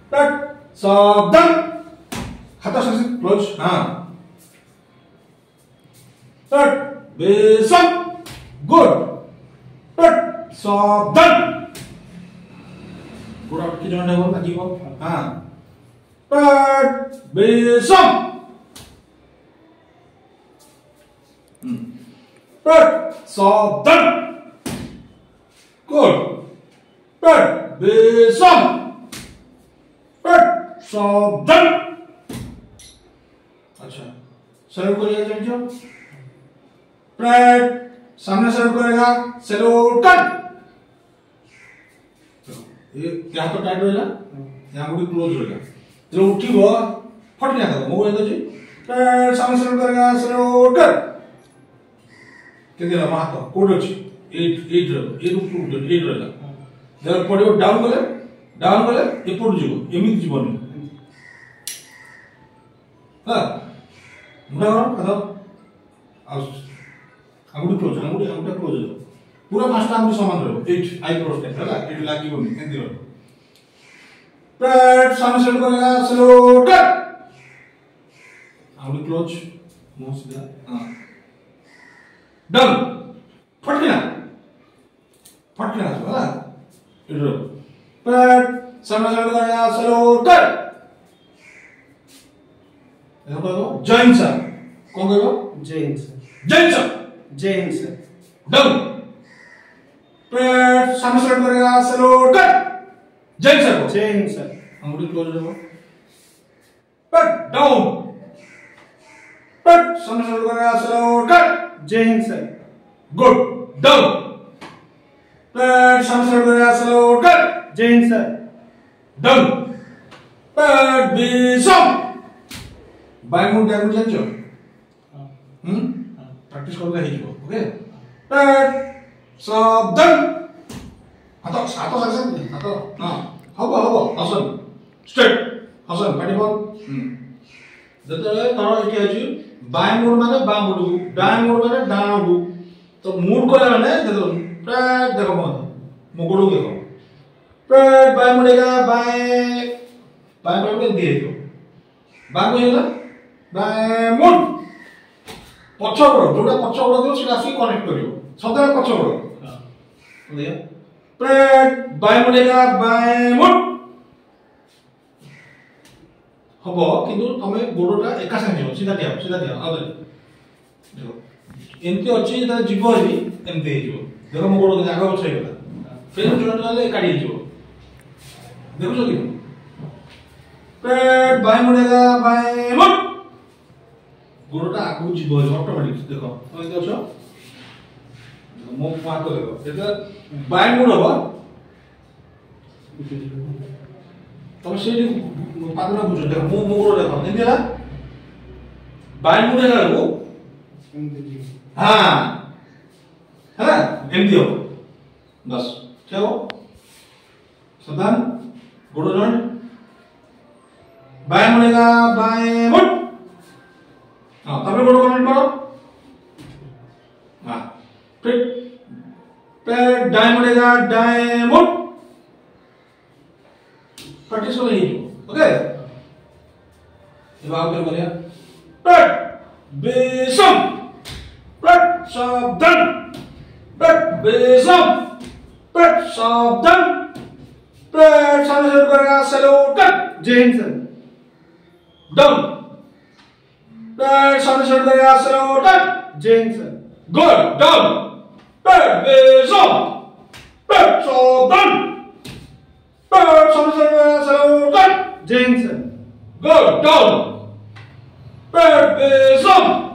Pet. सावधान. हाथ से क्लोज. हाँ. Pet. बेसम. Good. Pet. सावधान. Good out की जोड़ने को लगी वो. हाँ. Pet. बेसम. Pet. सावधान. Good. Pet. बेसम. Pet. सावधान. अच्छा सर्व करिएगा जानियो. Pet. सामने सर्व करेगा. सेलो टन. ये क्या तो टाइट रहेगा. यहाँ मुड़ी क्लोज रहेगा. जो उठी वो फट नहीं आता. वो बोलेगा जी. Pet. सामने सर्व करेगा. सेलो टन. कितने लगा वहाँ तो कोड अच्छी. 8 रहेगा. जब पड़े वो डाउन कले ये पड़ जीवो. एमित जीवन. हाँ. मुड़ा करो. Out close. Out close. पूरा पांचटा आउट समान रहो. 8 आई क्रॉस टेक है. 8 लागी बोलनी. कितने रहो. Pet. सामने सेट करेगा. Slow cut. Out close. माउस दिया. हाँ. डन. फट गया है ना. इधर. Pet. सामने सेट करेगा. Slow cut. देखो तो जैन सर. कौन कहो. जैन सर. डन. Pet. सामने सेट करेगा. Slow cut. जैन सर. अंगूठी क्लोज रखो. Pet. डाउन. Pet. सामने सेट करेगा. Slow cut. Jain sir. Good. Down. Pet. सामने सेट करेगा. Slow cut. Jain sir. Done. Pet. बेसम. बाय मुंड डायरेक्ट जानियो. प्रैक्टिस करले हे जिवो. ओके. Pet. सावधान. हाथ सक्सेस. हाथ हां हबो आसन. स्ट्रेट. आसन पाटी बॉल. जतले तळ एठी अछि बाय मुंड माने बा मुंड. डाय मुंड माने डाण मुंड. तो मुंड कोला माने देखो. Pet. देखो मो गोडो देखो. Pet. बाय मुंडेगा. बाय मुंड दिए तो. बाय कोइला. बाय मुंड. पछगड़ जोटा पछगड़ दियो सेटा आसी कनेक्ट करियो. सदा पछगड़. हां. देखिए. Pet. बाय मुंडेगा. बाय मुंड. हबो किंतु तमे गोडोटा एका संगे हो. सीधा दिया. आदे. देखो. एंती अछि ता जीवो ही एंती हे जीवो. देखो मो गोडो आगा बछै गला. फिर जोटा वाले काडी जीवो. देखो जो कि. Pet. बाय मुंडेगा. बाय मुंड. गोडोटा आगु जीवो ऑटोमेटिक. देखो तमे देखो मो पात देखो. एटा बाय मुंड हबो. तमे सेठी पादरा बुझो. देखो मो गोडो देखो. एंती है. बाय मुंडेगा वो. हाँ है ना. एंती हो. बस क्या हो. सावधान. गोडो जॉइंट. बाय मुड़ेगा. बाय मुड़. हाँ तब गोडो कनेक्ट करो. हाँ फिर पैर दाएं मुड़ेगा. दाएं मुड़. प्रैक्टिस करो यही. ओके. ये बात कर बोलिए. पैर बेसम. पैर सावधान. पैर बेसम. पैर सावधान. पैर सामने सेट करेगा. Slow cut. Jain sir. Down. Pet. सामने सेट करेगा. Slow cut. Jain sir. Good. Down. Pet. बेसम. Pet. सावधान. Pet. सामने सेट करेगा. Slow cut. Jain sir. Good. Down. Pet. बेसम.